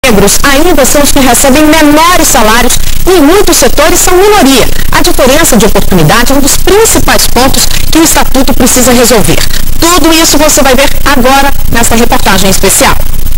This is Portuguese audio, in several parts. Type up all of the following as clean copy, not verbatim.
negros ainda são os que recebem menores salários e em muitos setores são minoria. A diferença de oportunidade é um dos principais pontos que o Estatuto precisa resolver. Tudo isso você vai ver agora nessa reportagem especial.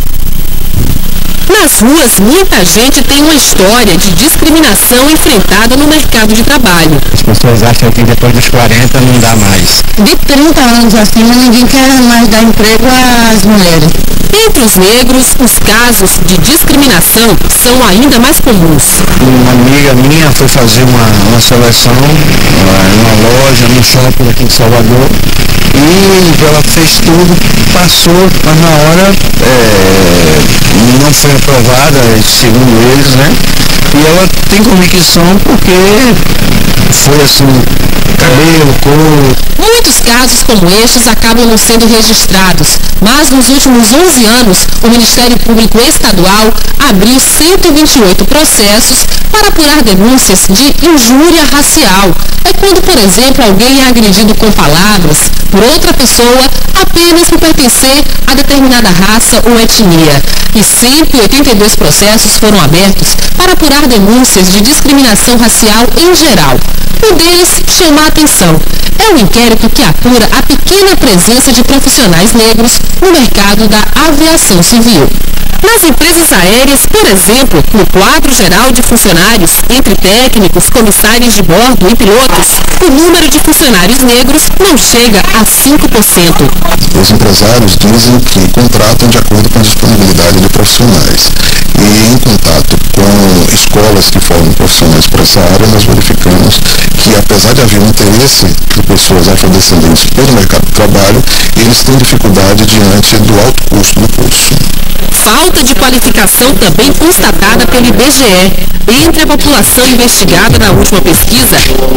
Nas ruas, muita gente tem uma história de discriminação enfrentada no mercado de trabalho. As pessoas acham que depois dos 40 não dá mais. De 30 anos acima, ninguém quer mais dar emprego às mulheres. Entre os negros, os casos de discriminação são ainda mais comuns. Uma amiga minha foi fazer uma seleção numa loja, no shopping aqui em Salvador, e ela fez tudo, passou, mas na hora não foi aprovada, segundo eles, né? E ela tem convicção porque foi assim, cabelo, cor. Muitos casos como estes acabam não sendo registrados, mas nos últimos 11 anos, o Ministério Público Estadual abriu 128 processos para apurar denúncias de injúria racial. É quando, por exemplo, alguém é agredido com palavras por outra pessoa apenas por pertencer a determinada raça ou etnia. E 182 processos foram abertos para apurar denúncias de discriminação racial em geral. Um deles chama a atenção. É um inquérito que apura a pequena presença de profissionais negros no mercado da aviação civil. Nas empresas aéreas, por exemplo, no quadro geral de funcionários, entre técnicos, comissários de bordo e pilotos, o número de funcionários negros não chega a 5%. Os empresários dizem que contratam de acordo com a disponibilidade de profissionais. E em contato com escolas que formam profissionais para essa área, nós verificamos que, apesar de haver um interesse de pessoas afrodescendentes pelo mercado de trabalho, eles têm dificuldade diante do alto custo do curso. Falta de qualificação também constatada pelo IBGE. Entre a população investigada na última pesquisa,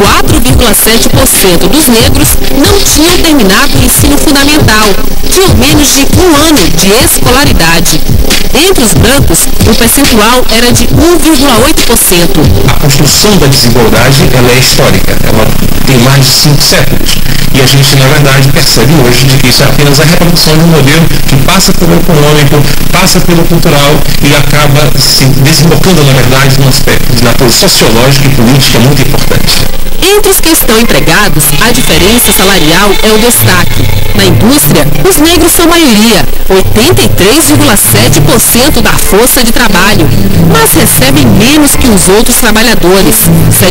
4,7% dos negros não tinham terminado o ensino fundamental, tinham menos de um ano de escolaridade. Entre os brancos, o percentual era de 1,8%. A construção da desigualdade ela é histórica, ela tem mais de 5 séculos. E a gente, na verdade, percebe hoje de que isso é apenas a reprodução de um modelo que passa pelo econômico, passa pelo cultural e acaba se desembocando, na verdade, num aspecto de natureza sociológica e política muito importante. Entre os que estão empregados, a diferença salarial é o destaque. Na indústria, os negros são maioria, 83,7% da força de trabalho, mas recebem menos que os outros trabalhadores, R$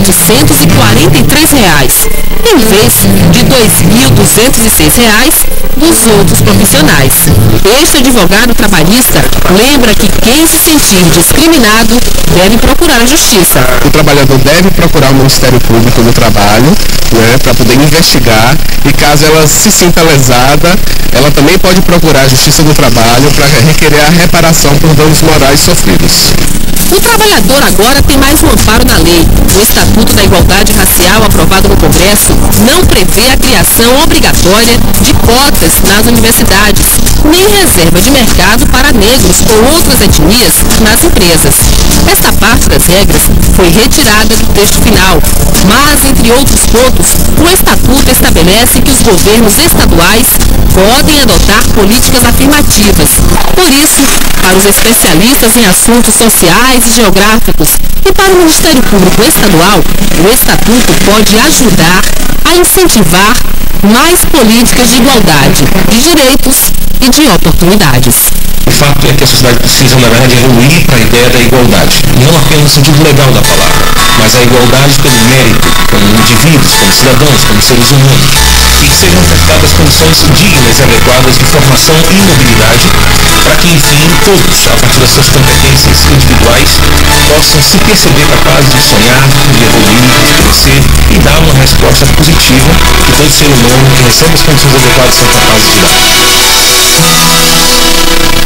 743, em vez de R$ 2.206 dos outros profissionais. Este advogado trabalhista lembra que quem se sentir discriminado deve procurar a justiça. O trabalhador deve procurar o Ministério Público do Trabalho, né, para poder investigar, e caso ela se sinta lesada, ela também pode procurar a Justiça do Trabalho para requerer a reparação por danos morais sofridos. O trabalhador agora tem mais um amparo na lei. O Estatuto da Igualdade Racial, aprovado no Congresso, não prevê a criação obrigatória de cotas nas universidades, nem reserva de mercado para negros ou outras etnias nas empresas. Esta parte das regras foi retirada do texto final, mas, entre outros pontos, o Estatuto estabelece que os governos estaduais podem adotar políticas afirmativas. Por isso, para os especialistas em assuntos sociais e geográficos e para o Ministério Público Estadual, o Estatuto pode ajudar a incentivar mais políticas de igualdade, de direitos e de oportunidades. O fato é que a sociedade precisa, na verdade, evoluir para a ideia da igualdade, não apenas no sentido legal da palavra, mas a igualdade pelo mérito, como indivíduos, como cidadãos, como seres humanos, e que sejam ofertadas condições dignas e adequadas de formação e mobilidade, para que, enfim, todos, a partir das suas competências individuais, possam se perceber capazes de sonhar, de evoluir, de crescer e dar uma resposta positiva que todo ser humano que recebe as condições adequadas são capazes de dar.